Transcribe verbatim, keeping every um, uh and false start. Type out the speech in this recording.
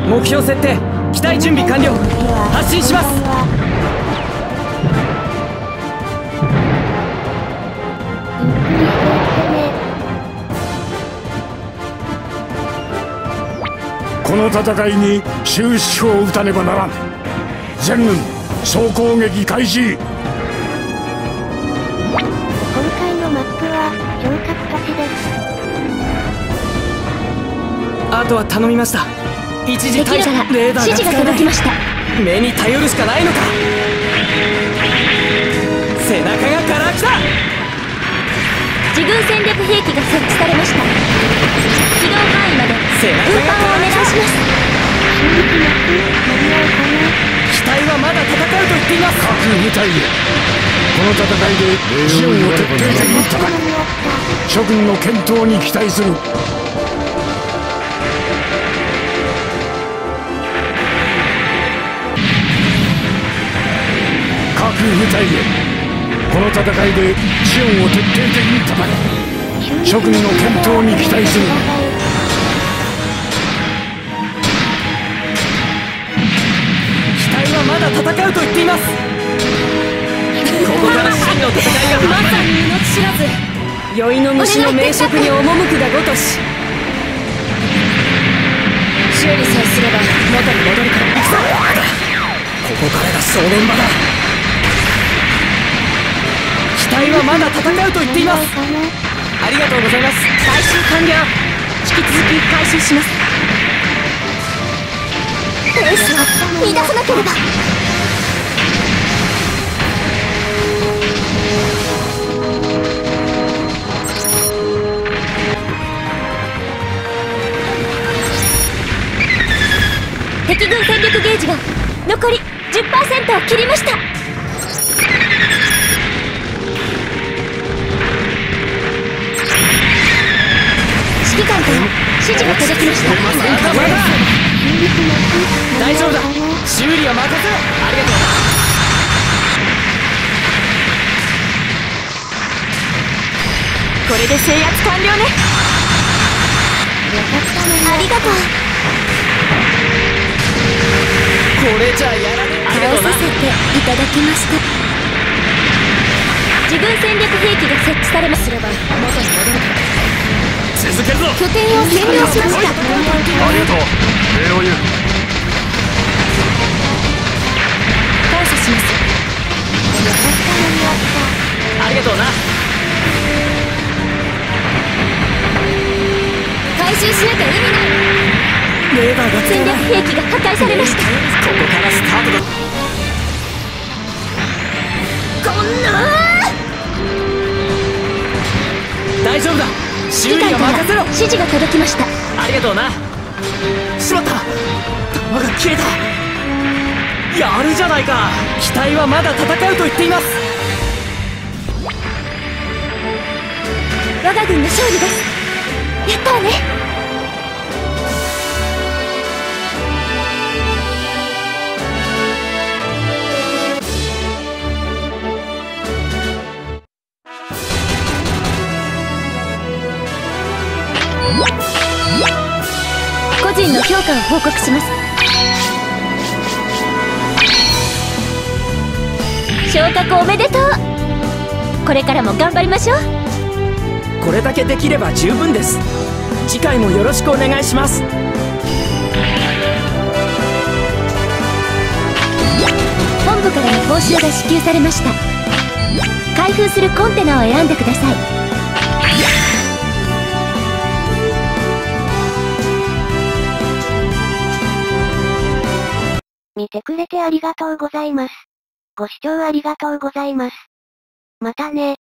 目標設定、機体準備完了。発進します。 この戦いに終止符を打たねばならん。全軍総攻撃開始。 今回のマップは超カッパチです。 あとは頼みました。一時退避からレーダーが使えない。目に頼るしかないのか。背中がから来た。 自軍戦略兵器が設置されました。機動範囲まで背中がから来た。機体はまだ戦うと言っています。 各部隊へ。この戦いでジオンを徹底的に叩く。諸軍の健闘に期待する。各部隊へ。この戦いでジオンを徹底的に叩く。諸軍の健闘に期待する。 機体はまだ戦うと言っています。ここから真の戦いがまさに命知らず、酔いの虫の名職に赴くがごとし。修理さえすれば元に戻るから。行くぞ。ここからが正念場だ。機体はまだ戦うと言っています。ありがとうございます。回収完了。引き続き回収します。 レースを乱さなければ。敵軍戦力ゲージが残り じゅっパーセント を切りました。指揮官から指示が届きました。 まだまだ大丈夫だ。修理は任せろ。ありがとう。 これで制圧完了ね。ありがとう。 これじゃやらねえ。ありがとうな。 倒させていただきました。自軍戦略兵器が設置されますれば元に戻るから。 続けるぞ。 拠点を占領しました。 ありがとう。礼を言う。 感謝します。 ありがとうな。 回収しなきゃ意味ない。 レーダーが戦略兵器が破壊されました。 ここからスタートだ。 こんな大丈夫だ。修理は任せろ。 指示が届きました。 ありがとうな。しまった。弾が切れた。やるじゃないか。機体はまだ戦うと言っています。 我が軍の勝利です。やったわね。個人の評価を報告します。昇格おめでとう。これからも頑張りましょう。 これだけできれば十分です。次回もよろしくお願いします。 本部からの報酬が支給されました。開封するコンテナを選んでください。見てくれてありがとうございます。ご視聴ありがとうございます。またね。